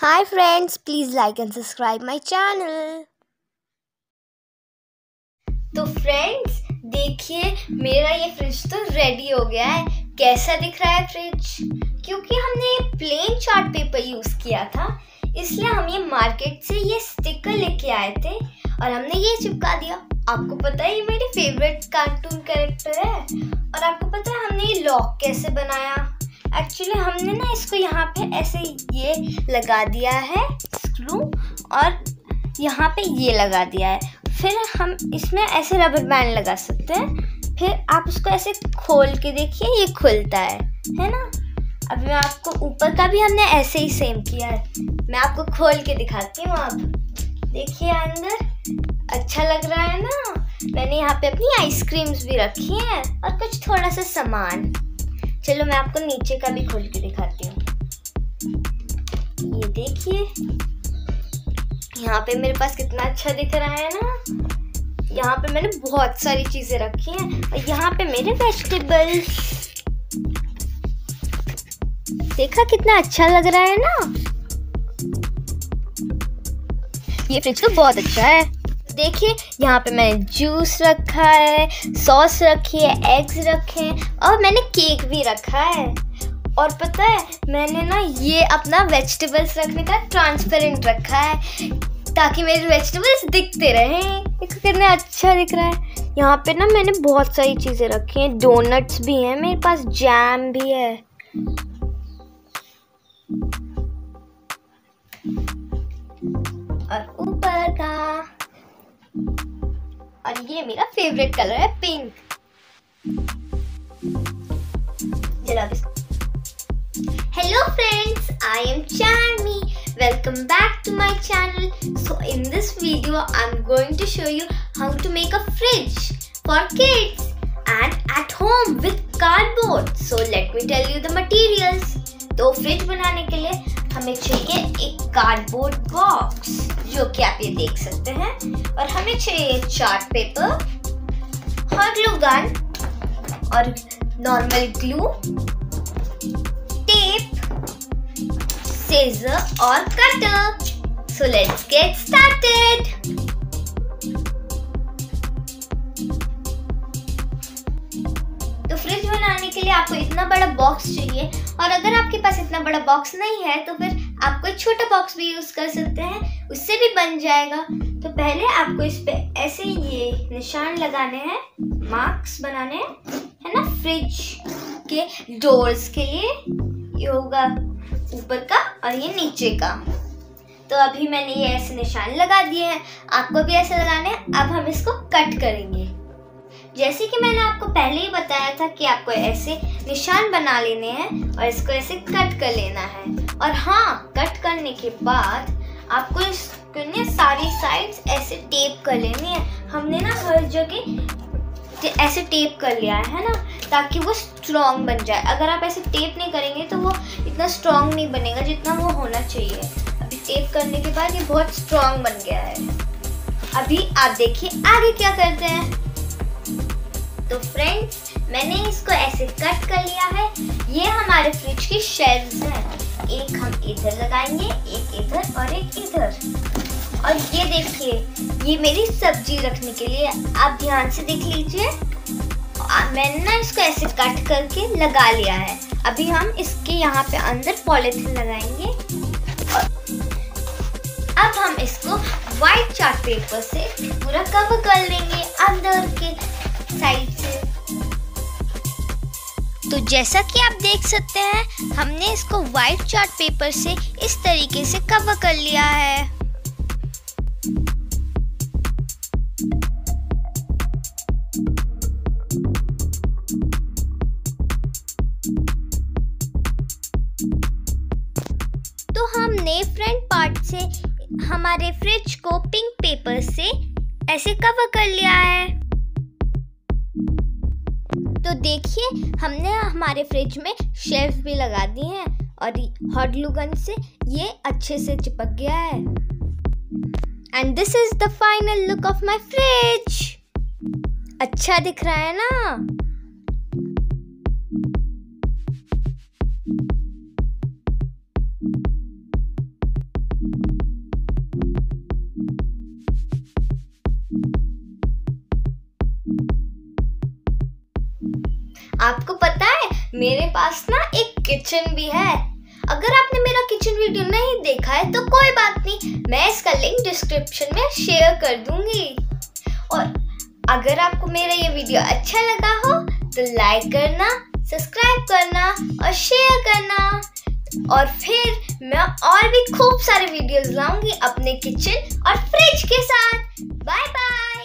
Hi friends, please like and subscribe my channel. तो friends देखिए मेरा ये फ्रिज तो रेडी हो गया है। कैसा दिख रहा है फ्रिज? क्योंकि हमने ये प्लेन चार्ट पेपर यूज किया था इसलिए हम ये मार्केट से ये स्टिकर लेके आए थे और हमने ये चिपका दिया। आपको पता है ये मेरे फेवरेट कार्टून कैरेक्टर है। और आपको पता है हमने ये लॉक कैसे बनाया? एक्चुअली हमने ना इसको यहाँ पे ऐसे ये लगा दिया है स्क्रू और यहाँ पे ये लगा दिया है। फिर हम इसमें ऐसे रबर बैंड लगा सकते हैं। फिर आप उसको ऐसे खोल के देखिए ये खुलता है ना। अभी मैं आपको ऊपर का भी हमने ऐसे ही सेम किया है। मैं आपको खोल के दिखाती हूँ। आप देखिए अंदर अच्छा लग रहा है ना। मैंने यहाँ पे अपनी आइसक्रीम्स भी रखी हैं और कुछ थोड़ा सा सामान। चलो मैं आपको नीचे का भी खोल के दिखाती हूँ। ये देखिए यहाँ पे मेरे पास कितना अच्छा दिख रहा है ना। यहाँ पे मैंने बहुत सारी चीजें रखी हैं और यहाँ पे मेरे वेजिटेबल्स। देखा कितना अच्छा लग रहा है ना। ये फ्रिज तो बहुत अच्छा है। देखिए यहाँ पे मैंने जूस रखा है, सॉस रखी है, एग्स रखे हैं और मैंने केक भी रखा है। और पता है मैंने ना ये अपना वेजिटेबल्स रखने का ट्रांसपेरेंट रखा है ताकि मेरे वेजिटेबल्स दिखते रहें। देखो कितना अच्छा दिख रहा है। यहाँ पे ना मैंने बहुत सारी चीजें रखी हैं। डोनट्स भी हैं मेरे पास, जैम भी है। और ऊपर का और ये मेरा फेवरेट कलर है pink. Hello friends, I am Charmy. Welcome back to my channel. So in this video I'm going to show you how to make a fridge for kids and at home with cardboard. So let me tell you the materials. तो fridge बनाने के लिए हमें चाहिए एक cardboard box जो कि आप ये देख सकते हैं। और हमें चाहिए chart paper, hot glue gun और नॉर्मल ग्लू, टेप, सीजर और cutter. So let's get started. तो फ्रिज बनाने के लिए आपको इतना बड़ा बॉक्स चाहिए और अगर आपके पास इतना बड़ा बॉक्स नहीं है तो फिर आप कोई छोटा बॉक्स भी यूज कर सकते हैं, उससे भी बन जाएगा। तो पहले आपको इस पे ऐसे ये निशान लगाने हैं, मार्क्स बनाने हैं, है ना। फ्रिज के डोर्स के लिए ये होगा ऊपर का और ये नीचे का। तो अभी मैंने ये ऐसे निशान लगा दिए हैं, आपको भी ऐसे लगाने हैं। अब हम इसको कट करेंगे। जैसे कि मैंने आपको पहले ही बताया था कि आपको ऐसे निशान बना लेने हैं और इसको ऐसे कट कर लेना है। और हाँ, कट करने के बाद आपको इसको सारी साइड्स ऐसे टेप कर लेनी है। हमने ना हर जगह ऐसे टेप कर लिया है ना, ताकि वो स्ट्रॉन्ग बन जाए। अगर आप ऐसे टेप नहीं करेंगे तो वो इतना स्ट्रॉन्ग नहीं बनेगा जितना वो होना चाहिए। अभी टेप करने के बाद ये बहुत स्ट्रॉन्ग बन गया है। अभी आप देखिए आगे क्या करते हैं। तो फ्रेंड्स मैंने इसको ऐसे कट कर लिया है। ये हमारे फ्रिज की शेल्व्स हैं। एक हम इधर लगाएंगे, एक इधर और एक इधर। और ये देखिए ये मेरी सब्जी रखने के लिए। आप ध्यान से देख लीजिए, मैंने ना इसको ऐसे कट करके लगा लिया है। अभी हम इसके यहाँ पे अंदर पॉलीथिन लगाएंगे और अब हम इसको व्हाइट चार्ट पेपर से पूरा कवर कर लेंगे अंदर के साइड से। तो जैसा कि आप देख सकते हैं हमने इसको व्हाइट चार्ट पेपर से इस तरीके से कवर कर लिया है। तो हमने फ्रंट पार्ट से हमारे फ्रिज को पिंक पेपर से ऐसे कवर कर लिया है। तो देखिए हमने हमारे फ्रिज में शेल्फ भी लगा दी हैं और हॉट ग्लू गन से ये अच्छे से चिपक गया है। And this is the final look of my fridge. अच्छा दिख रहा है ना। आपको पता है मेरे पास ना एक किचन भी है। अगर आपने मेरा किचन वीडियो नहीं देखा है तो कोई बात नहीं, मैं इसका लिंक डिस्क्रिप्शन में शेयर कर दूंगी। और अगर आपको मेरा ये वीडियो अच्छा लगा हो तो लाइक करना, सब्सक्राइब करना और शेयर करना। और फिर मैं और भी खूब सारे वीडियोस लाऊंगी अपने किचन और फ्रिज के साथ। Bye bye.